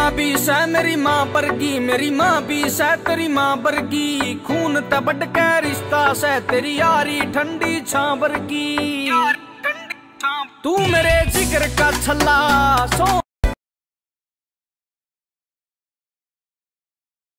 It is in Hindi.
भी सै मेरी माँ बरगी, मेरी माँ भी सै तेरी माँ बरगी। खून ते बढ़ के रिश्ता सै तेरी यारी ठंडी छां बरगी। तू मेरे जिगर का छल्ला सो